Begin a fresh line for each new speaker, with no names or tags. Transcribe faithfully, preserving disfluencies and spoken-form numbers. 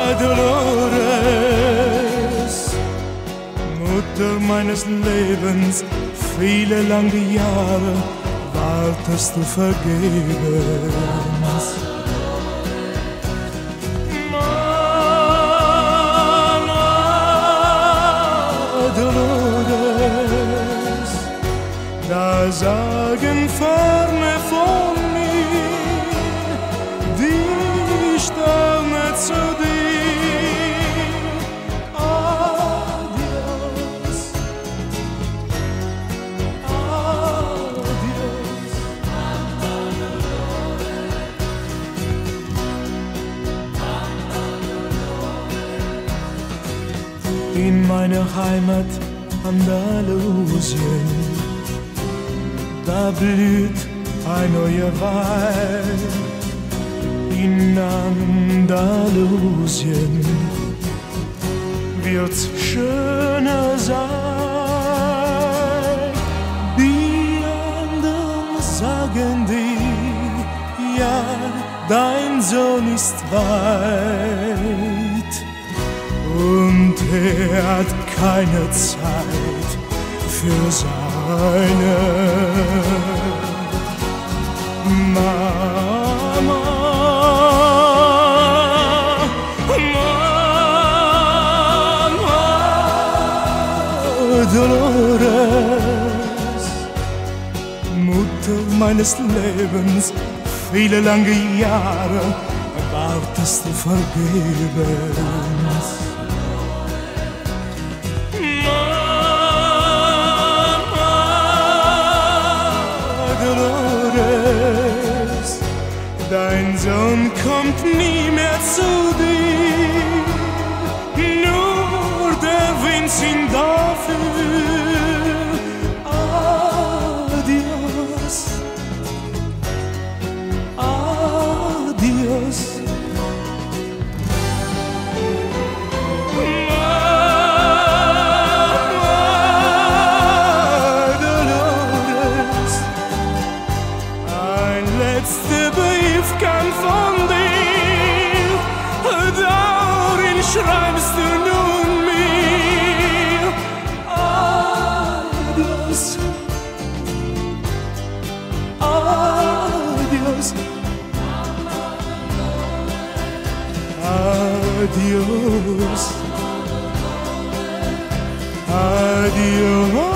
Dolores, Mutter meines Lebens, viele lange Jahre wartest du vergebens. Mama Dolores, da sagen ferne von mir die Sterne zu dir. Adios, adios. In meiner Heimat Andalusien, da blüht ein neuer Wein. In Andalusien wird's schöner sein. Die anderen sagen dir, ja, dein Sohn ist weit. Und er hat keine Zeit für seine Mama. Mama Dolores, Mutter meines Lebens, viele lange Jahre wartest du vergebens. Dein Sohn kommt nie mehr zu dir, nur der Wind singt dafür. Adios, adios. Letzter Brief kam von dir, darin schreibst du nun mir. Adios, adios, adios, adios.